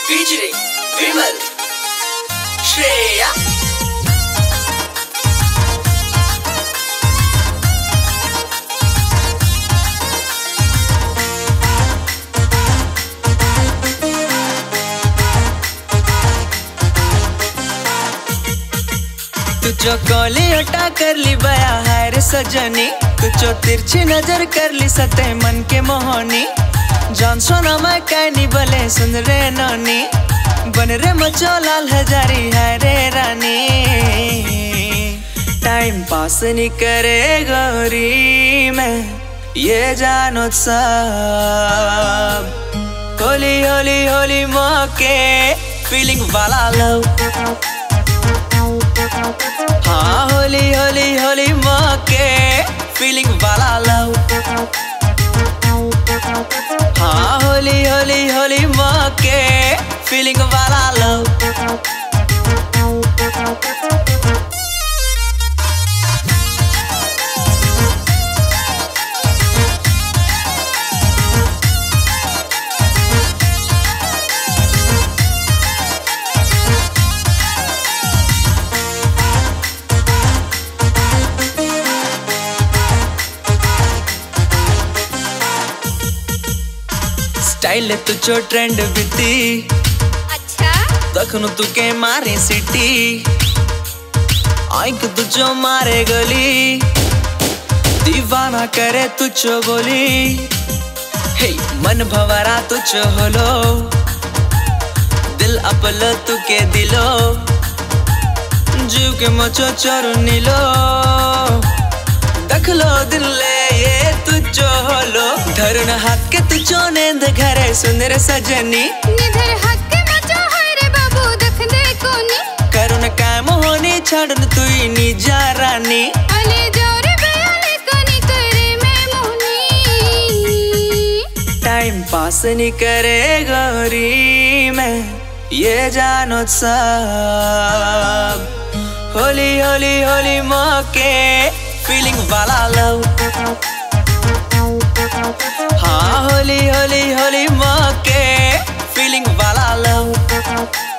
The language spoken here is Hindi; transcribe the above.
featuring Vimal, Shreya. तुझो कोली हटा कर ली बया है रे सजनी, तुझो तिरछी नजर कर ली सते मन के मोहनी। जान सोना मैं कहनी भले सुन रे नोनी, बन रे मचो लाल हजारी है रे रानी। टाइम पास नहीं करे गौरी मैं ये जानो सब, होली होली होली मौके फीलिंग वाला लव। हाँ होली होली होली मौके फीलिंग वाला लव। हाँ होली होली होली मौके फीलिंग वाला लव। स्टाइल तुझो ट्रेंड बीती, अच्छा दखनु तुके मारे सिटी, आंख तुझो मारे गली, दीवाना करे तुझो बोली। हे मन भवरा तुझो होलो, दिल अपलो तुके दिलो, जीव के मचो चोर नीलो, दख लो दिल ले ये तुझो होलो। धरुण हाथ के तुझो नेंद घरे सुंदर सजनी, निधर हाथ के मचो है रे बाबू दख दे कोनी। करुण काम होनी छड़न तुई निजा रानी, अले जोरे बेले कोनी करे मैं मोहनी। टाइम पास नहीं करे गौरी मैं ये जानो सब, होली होली होली मौके फीलिंग वाला लव। हाँ होली होली होली मौके फीलिंग वाला लव।